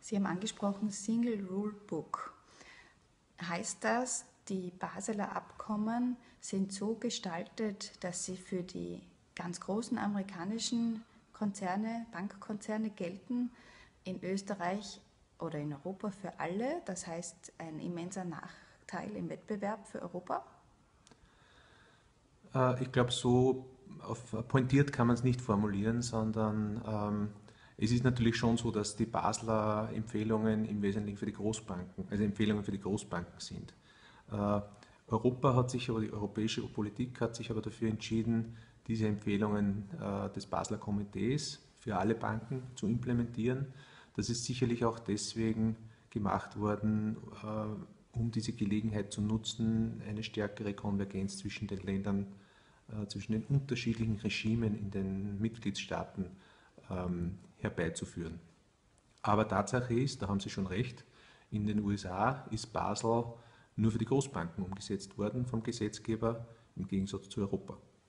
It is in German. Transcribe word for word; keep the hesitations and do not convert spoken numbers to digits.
Sie haben angesprochen Single Rule Book. Heißt das, die Baseler Abkommen sind so gestaltet, dass sie für die ganz großen amerikanischen Konzerne, Bankkonzerne gelten, in Österreich oder in Europa für alle? Das heißt, ein immenser Nachteil im Wettbewerb für Europa? Äh, ich glaube, so auf, pointiert kann man es nicht formulieren, sondern ähm, es ist natürlich schon so, dass die Basler Empfehlungen im Wesentlichen für die Großbanken, also Empfehlungen für die Großbanken sind. Äh, Europa hat sich aber, die europäische Politik hat sich aber dafür entschieden, diese Empfehlungen äh, des Basler Komitees für alle Banken zu implementieren. Das ist sicherlich auch deswegen gemacht worden, äh, um diese Gelegenheit zu nutzen, eine stärkere Konvergenz zwischen den Ländern, äh, zwischen den unterschiedlichen Regimen in den Mitgliedstaaten ähm, herbeizuführen. Aber Tatsache ist, da haben Sie schon recht, in den U S A ist Basel nur für die Großbanken umgesetzt worden vom Gesetzgeber im Gegensatz zu Europa.